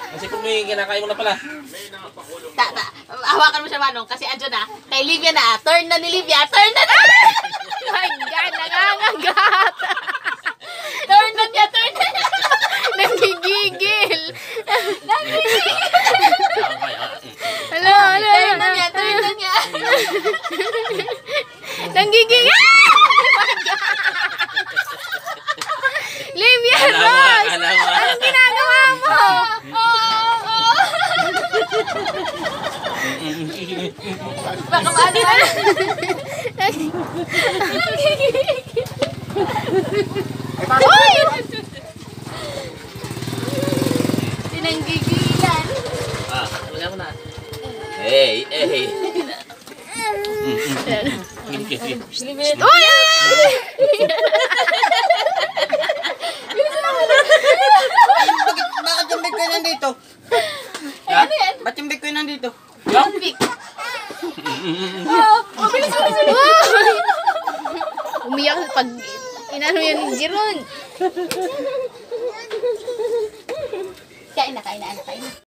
Kasi kung may kinakain mo na pala. Hawakan mo siya, Manong, kasi andyan na. Kay Livia na. Turn na ni Livia. Turn na na! My God, nangangagat. Turn na niya, turn na niya. Nanggigigil. Hala, hala. Turn na niya, turn na niya. Nanggigigil. My God. Livia, Ross! Anong ginagawa mo? Baka maano ka? Hoy! Sinanggigilan. Wala mo na. Hey, hey. Hoy! Bakit yung big ko nandito? Ano yan? Ba't yung big ko nandito? Big. Bilis. Umiyak pag inano yan ni Jeron. Kain na.